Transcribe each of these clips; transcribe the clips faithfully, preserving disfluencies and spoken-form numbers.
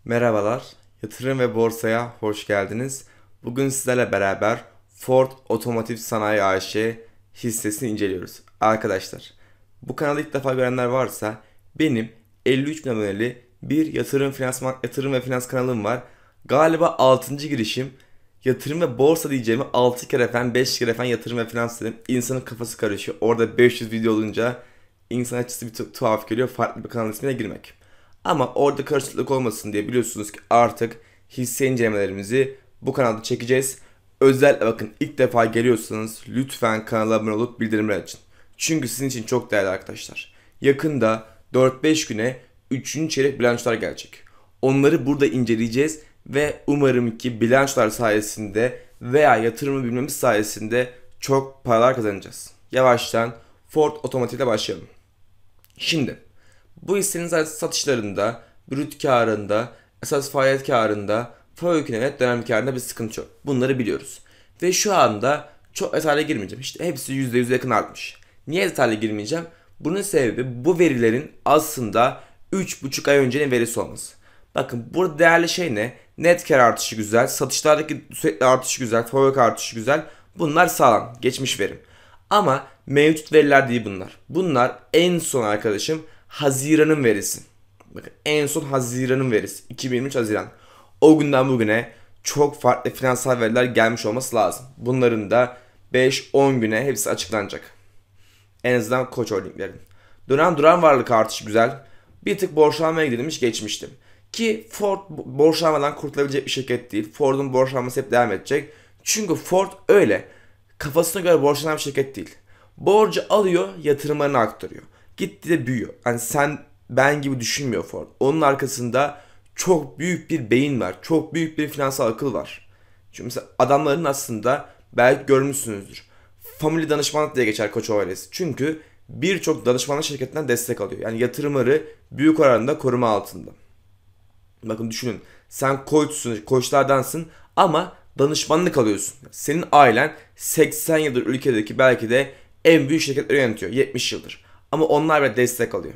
Merhabalar, yatırım ve borsaya hoş geldiniz. Bugün sizlerle beraber Ford Otomotiv Sanayi A Ş hissesini inceliyoruz. Arkadaşlar, bu kanalı ilk defa görenler varsa benim elli üç bin aboneli bir yatırım finansman yatırım ve finans kanalım var. Galiba altıncı girişim. Yatırım ve borsa diyeceğimi altı kere falan beş kere falan yatırım ve finans dedim. İnsanın kafası karışıyor. Orada beş yüz video olunca insan açısı bir tu- tuhaf geliyor farklı bir kanal ismine girmek. Ama orada karışıklık olmasın diye biliyorsunuz ki artık hisse incelemelerimizi bu kanalda çekeceğiz. Özellikle bakın ilk defa geliyorsanız lütfen kanala abone olup bildirimleri açın. Çünkü sizin için çok değerli arkadaşlar. Yakında dört beş güne üçüncü çeyrek bilançolar gelecek. Onları burada inceleyeceğiz ve umarım ki bilançolar sayesinde veya yatırımı bilmemiz sayesinde çok paralar kazanacağız. Yavaştan Ford Otomotiv'le başlayalım. Şimdi bu hissenin zaten satışlarında, brüt karında, esas faaliyet karında, fabrik net dönem karında bir sıkıntı yok. Bunları biliyoruz. Ve şu anda çok detaylı girmeyeceğim. İşte hepsi yüzde yüz yakın artmış. Niye detaylı girmeyeceğim? Bunun sebebi bu verilerin aslında üç buçuk ay öncenin verisi olması. Bakın burada değerli şey ne? Net kar artışı güzel, satışlardaki sürekli artışı güzel, fabrik artışı güzel. Bunlar sağlam, geçmiş verim. Ama mevcut veriler değil bunlar. Bunlar en son arkadaşım Haziran'ın verisi. Bakın en son Haziran'ın verisi. iki bin yirmi üç Haziran. O günden bugüne çok farklı finansal veriler gelmiş olması lazım. Bunların da beş on güne hepsi açıklanacak. En azından Koç Holding'lerin. Dönem duran varlık artışı güzel. Bir tık borçlanmaya gidilmiş geçmiştim. Ki Ford borçlanmadan kurtulabilecek bir şirket değil. Ford'un borçlanması hep devam edecek. Çünkü Ford öyle kafasına göre borçlanan bir şirket değil. Borcu alıyor, yatırımlarını aktarıyor. Gitti de büyüyor. Yani sen ben gibi düşünmüyor Ford. Onun arkasında çok büyük bir beyin var. Çok büyük bir finansal akıl var. Çünkü mesela adamların aslında belki görmüşsünüzdür. Family danışmanlık diye geçer Koç ailesi. Çünkü birçok danışmanlık şirketinden destek alıyor. Yani yatırımları büyük oranda koruma altında. Bakın düşünün. Sen koçsun, koçlardansın ama danışmanlık alıyorsun. Senin ailen seksen yıldır ülkedeki belki de en büyük şirketleri yönetiyor. yetmiş yıldır. Ama onlar bile destek alıyor.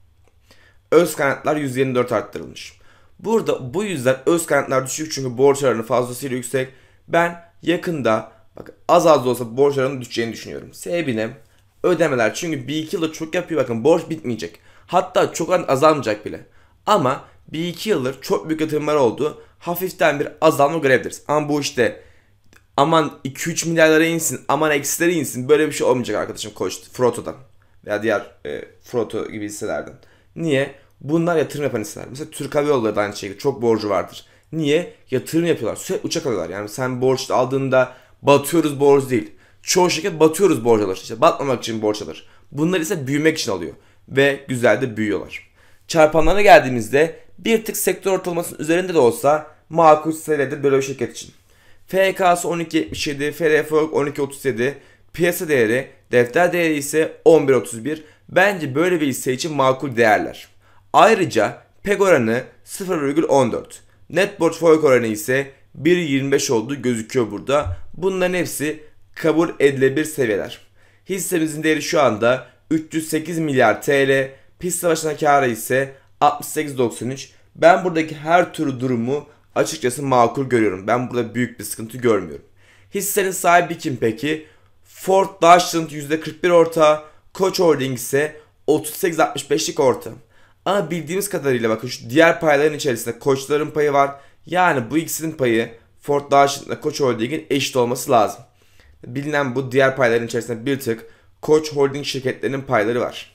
Öz kaynaklar yüzde yirmi dört arttırılmış. Burada bu yüzden öz kaynaklar düşük çünkü borç oranı fazlasıyla yüksek. Ben yakında bak az az da olsa borç oranı düşeceğini düşünüyorum. Sebebi ne? Ödemeler çünkü bir iki yılda çok yapıyor bakın borç bitmeyecek. Hatta çok azalmayacak bile. Ama bir iki yıldır çok büyük yatırımlar oldu. Hafiften bir azalma görebiliriz. Ama bu işte aman iki üç milyarlara insin, aman eksilere insin böyle bir şey olmayacak arkadaşım Koç Froto'dan veya diğer e, Froto gibi hisselerden. Niye? Bunlar yatırım yapan hisseler. Mesela Türk Hava Yolları da aynı şekilde çok borcu vardır. Niye? Yatırım yapıyorlar. Sürekli uçak alıyorlar. Yani sen borç aldığında batıyoruz borç değil. Çoğu şirket batıyoruz borç alır. İşte batmamak için borç alır. Bunlar ise büyümek için alıyor. Ve güzel de büyüyorlar. Çarpanlarına geldiğimizde bir tık sektör ortalamasının üzerinde de olsa makul seviyedir böyle bir şirket için. F K'sı on iki yetmiş yedi, F R F on iki otuz yedi, piyasa değeri, defter değeri ise on bir otuz bir. Bence böyle bir hisse için makul değerler. Ayrıca P E G oranı sıfır virgül on dört. Net borç faiz oranı ise bir virgül yirmi beş olduğu gözüküyor burada. Bunların hepsi kabul edilebilir seviyeler. Hissemizin değeri şu anda üç yüz sekiz milyar T L. Piste başına karı ise altmış sekiz virgül doksan üç. Ben buradaki her türlü durumu açıkçası makul görüyorum. Ben burada büyük bir sıkıntı görmüyorum. Hissenin sahibi kim peki? Ford Deutschland yüzde kırk bir ortağı, Koç Holding ise otuz sekiz virgül altmış beşlik ortağı. Ama bildiğimiz kadarıyla bakın şu diğer payların içerisinde Koçların payı var. Yani bu ikisinin payı Ford Deutschland ile Koç Holding'in eşit olması lazım. Bilinen bu diğer payların içerisinde bir tık Koç Holding şirketlerinin payları var.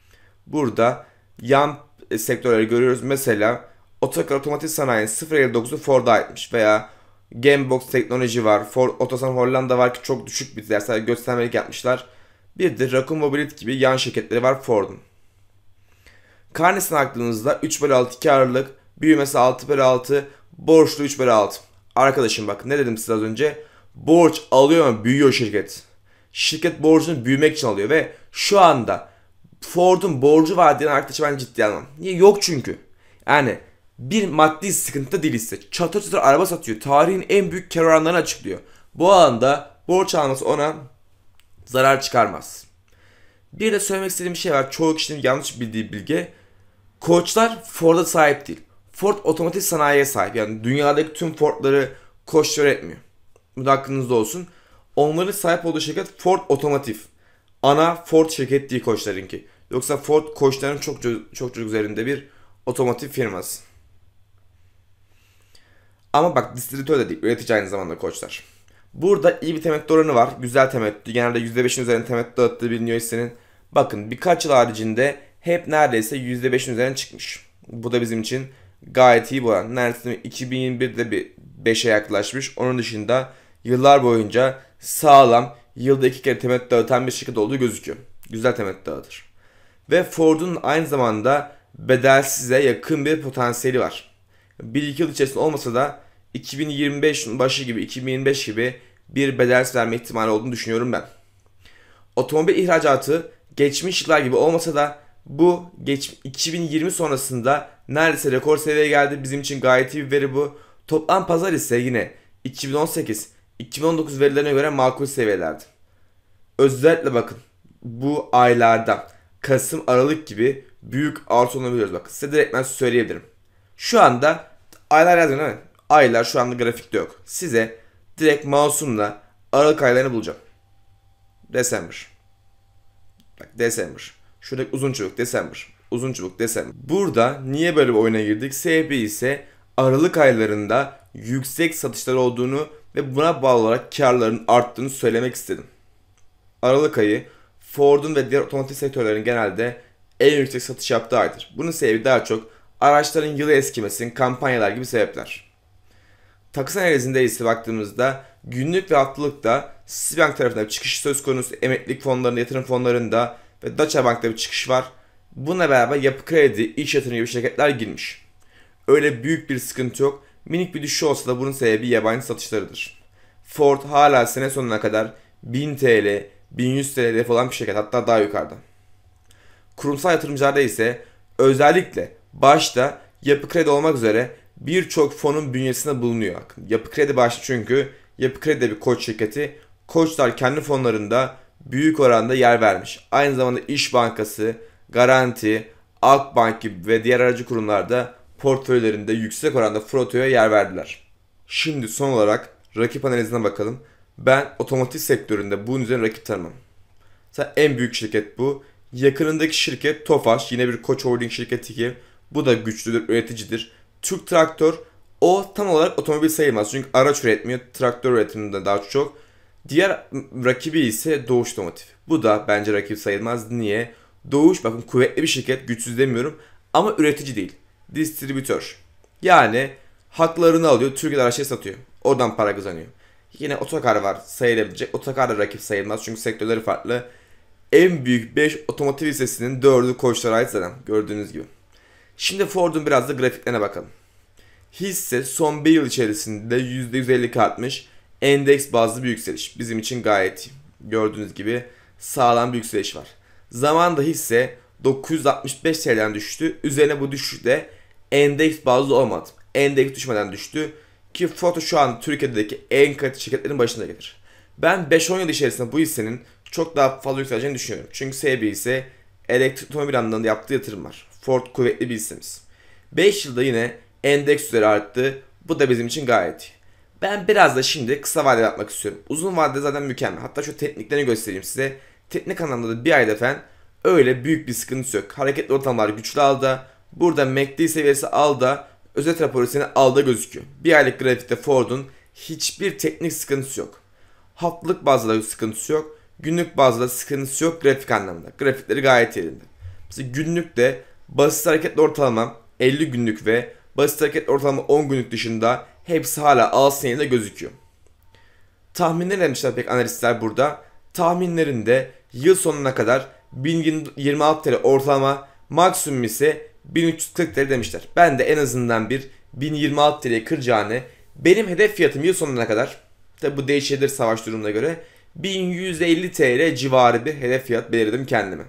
Burada yan sektörleri görüyoruz. Mesela Otokar Otomotiv Sanayi sıfır virgül elli dokuzu Ford'a aitmiş veya Gamebox teknoloji var. Ford Otosan Hollanda var ki çok düşük bir değer. Sadece göstermelik yapmışlar. Bir de Raccoon Mobility gibi yan şirketleri var Ford'un. Karnesine baktığınızda üç bölü altı karlılık, büyümesi altı bölü altı, borçlu üç bölü altı. Arkadaşım bak ne dedim size az önce? Borç alıyor ama büyüyor şirket. Şirket borcunu büyümek için alıyor ve şu anda Ford'un borcu var diyen arkadaşı ben ciddiye almam. Niye? Yok çünkü. Yani bir maddi sıkıntı değil ise çatır çatır araba satıyor. Tarihin en büyük kar oranlarını açıklıyor. Bu alanda borç alması ona zarar çıkarmaz. Bir de söylemek istediğim bir şey var. Çoğu kişinin yanlış bildiği bilgi. Koçlar Ford'a sahip değil. Ford otomotiv sanayiye sahip. Yani dünyadaki tüm Ford'ları koç üretmiyor. Bu da aklınızda olsun. Onların sahip olduğu şirket Ford Otomotiv. Ana Ford şirket değil Koçlarınki. Yoksa Ford Koçların çok çok çok üzerinde bir otomotiv firması. Ama bak distribütör de değil, üretici aynı zamanda Koçlar. Burada iyi bir temettü oranı var. Güzel temettü. Genelde yüzde beşin üzerinde temettü dağıttığı biliniyor hissenin. Bakın birkaç yıl haricinde hep neredeyse yüzde beşin üzerine çıkmış. Bu da bizim için gayet iyi bu oran. Neredeyse iki bin yirmi birde bir beşe yaklaşmış. Onun dışında yıllar boyunca sağlam, yılda iki kere temettü dağıtan bir şirket olduğu gözüküyor. Güzel temettü dağıtır. Ve Ford'un aynı zamanda bedelsize yakın bir potansiyeli var. Bir iki yıl içerisinde olmasa da iki bin yirmi beş başı gibi, iki bin yirmi beş gibi bir bedelsiz verme ihtimali olduğunu düşünüyorum ben. Otomobil ihracatı geçmiş yıllar gibi olmasa da bu geç, iki bin yirmi sonrasında neredeyse rekor seviyeye geldi. Bizim için gayet iyi bir veri bu. Toplam pazar ise yine iki bin on sekiz iki bin on dokuz verilerine göre makul seviyelerdi. Özellikle bakın bu aylarda Kasım, Aralık gibi büyük artı olabiliyoruz. Bakın size direkt ben söyleyebilirim. Şu anda aylar yazmıyor değil mi? Aylar şu anda grafikte yok. Size direkt mouse'umla Aralık aylarını bulacağım. December. Bak December. Şuradaki uzun çubuk December. Uzun çubuk December. Burada niye böyle bir oyuna girdik? Sebebi ise Aralık aylarında yüksek satışlar olduğunu ve buna bağlı olarak karların arttığını söylemek istedim. Aralık ayı Ford'un ve diğer otomotiv sektörlerinin genelde en yüksek satış yaptığı aydır. Bunun sebebi daha çok araçların yılı eskimesin, kampanyalar gibi sebepler. Takıs analizinde ise baktığımızda günlük ve haftalıkta Citibank tarafında bir çıkış söz konusu, emeklilik fonlarında, yatırım fonlarında ve Deutsche Bank'ta bir çıkış var. Bununla beraber Yapı Kredi, iş yatırım gibi şirketler girmiş. Öyle büyük bir sıkıntı yok. Minik bir düşüş olsa da bunun sebebi yabancı satışlarıdır. Ford hala sene sonuna kadar bin TL, bin yüz TL hedef olan bir şirket, hatta daha yukarıda. Kurumsal yatırımcılarda ise özellikle başta Yapı Kredi olmak üzere birçok fonun bünyesinde bulunuyor. Yapı Kredi başta çünkü Yapı Kredi de bir koç şirketi. Koçlar kendi fonlarında büyük oranda yer vermiş. Aynı zamanda İş Bankası, Garanti, Akbank gibi ve diğer aracı kurumlarda portföylerinde yüksek oranda Froto'ya yer verdiler. Şimdi son olarak rakip analizine bakalım. Ben otomotiv sektöründe bunun üzerine rakip tanımam. Mesela en büyük şirket bu. Yakınındaki şirket Tofaş, yine bir Koç Holding şirketi ki bu da güçlüdür, üreticidir. Türk Traktör, o tam olarak otomobil sayılmaz çünkü araç üretmiyor, traktör üretiminde daha çok. Diğer rakibi ise Doğuş Otomotiv. Bu da bence rakip sayılmaz. Niye? Doğuş bakın kuvvetli bir şirket, güçsüz demiyorum ama üretici değil. Distribütör. Yani haklarını alıyor, Türkiye'de araçları satıyor. Oradan para kazanıyor. Yine Otokar var, sayılabilecek. Otokar da rakip sayılmaz çünkü sektörleri farklı. En büyük beş otomotiv hissesinin dördü Koçlara ait zaten gördüğünüz gibi. Şimdi Ford'un biraz da grafiklerine bakalım. Hisse son bir yıl içerisinde yüzde yüz elli artmış. Endeks bazlı bir yükseliş. Bizim için gayet iyi. Gördüğünüz gibi sağlam bir yükseliş var. Zamanında hisse dokuz yüz altmış beş T L'den düştü. Üzerine bu düşüşte endeks bazlı olmadı. Endeks düşmeden düştü. Ki Ford şu an Türkiye'deki en kaliteli şirketlerin başında gelir. Ben beş on yıl içerisinde bu hissenin çok daha fazla yükseleceğini düşünüyorum. Çünkü sebebi ise elektrik otomobil alanında yaptığı yatırım var. Ford kuvvetli bir hissemiz. beş yılda yine endeks üzeri arttı. Bu da bizim için gayet iyi. Ben biraz da şimdi kısa vadede yapmak istiyorum. Uzun vadede zaten mükemmel. Hatta şu tekniklerini göstereyim size. Teknik anlamda da bir ayda falan öyle büyük bir sıkıntı yok. Hareketli ortamlar güçlü alda. Burada M A C D seviyesi alda. Özet raporu seni alda gözüküyor. Bir aylık grafikte Ford'un hiçbir teknik sıkıntısı yok. Haftalık bazda da sıkıntısı yok. Günlük bazda da sıkıntısı yok grafik anlamında. Grafikleri gayet yerinde. Mesela günlükte basit hareketli ortalama elli günlük ve basit hareketli ortalama on günlük dışında hepsi hala al sinyalinde gözüküyor. Tahminler demişler pek analistler burada. Tahminlerinde yıl sonuna kadar bin yirmi altı T L ortalama, maksimum ise bin üç yüz kırk T L demişler. Ben de en azından bir bin yirmi altı T L'ye kıracağını, benim hedef fiyatım yıl sonuna kadar, tabi bu değişebilir savaş durumuna göre, bin yüz elli T L civarı bir hedef fiyat belirledim kendime.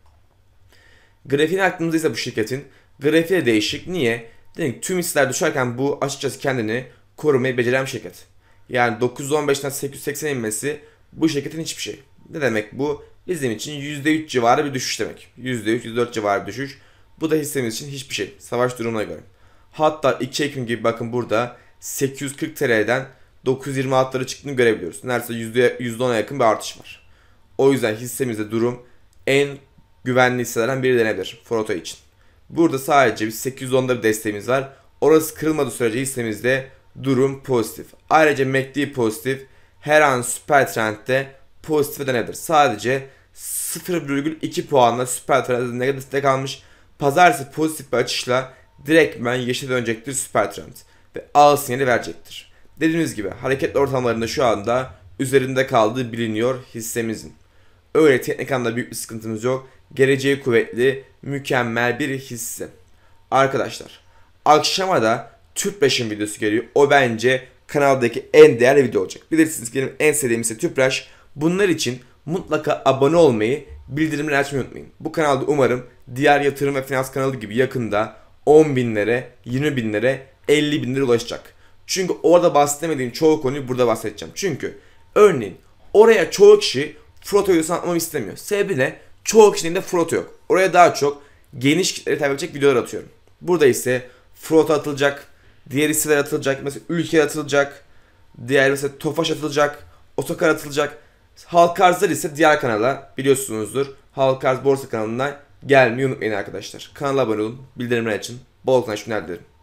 Grafiğini aklımızda ise bu şirketin grafiği de değişik. Niye? Dedim ki tüm hisseler düşerken bu açıkçası kendini korumayı beceren bir şirket. Yani dokuz yüz on beşten sekiz yüz seksen inmesi bu şirketin hiçbir şey. Ne demek bu? Bizim için yüzde üç civarı bir düşüş demek. yüzde üç yüzde dört civarı bir düşüş. Bu da hissemiz için hiçbir şey. Savaş durumuna göre. Hatta iki Ekim gibi bakın burada sekiz yüz kırk T L'den dokuz yüz yirmi altılara çıktığını görebiliyoruz. Neredeyse yüzde ona yakın bir artış var. O yüzden hissemizde durum en güvenli hisselerden biri denebilir Froto için. Burada sadece bir sekiz yüz onda bir desteğimiz var. Orası kırılmadığı sürece hissemizde durum pozitif. Ayrıca M A C D pozitif. Her an süper trendde pozitife dönebilir. Sadece sıfır virgül iki puanla süper trendde negatifte kalmış. Pazartesi pozitif bir açışla direktmen yeşile dönecektir süper trend. Ve al sinyali verecektir. Dediğimiz gibi hareketli ortamlarında şu anda üzerinde kaldığı biliniyor hissemizin. Öyle teknik anlamda büyük bir sıkıntımız yok. Geleceği kuvvetli, mükemmel bir hisse. Arkadaşlar, akşama da Tüpraş'ın videosu geliyor. O bence kanaldaki en değerli video olacak. Bilirsiniz ki benim en sevdiğim ise Tüpraş. Bunlar için mutlaka abone olmayı, bildirimleri açmayı unutmayın. Bu kanalda umarım diğer yatırım ve finans kanalı gibi yakında on binlere, yirmi binlere, elli binlere ulaşacak. Çünkü orada bahsedemediğim çoğu konuyu burada bahsedeceğim. Çünkü örneğin oraya çoğu kişi Froto videosu atmamı istemiyor. Sebebi ne? Çoğu kişinin de Froto yok. Oraya daha çok geniş kitlere hitap edecek videolar atıyorum. Burada ise Froto atılacak, diğer hisseler atılacak, mesela ülke atılacak, diğer mesela Tofaş atılacak, Otokar atılacak. Halk arzlar ise diğer kanala biliyorsunuzdur. Halk arz borsa kanalından gelmeyi unutmayın arkadaşlar. Kanala abone olun, bildirimleri açın. Bol kazançlar dilerim.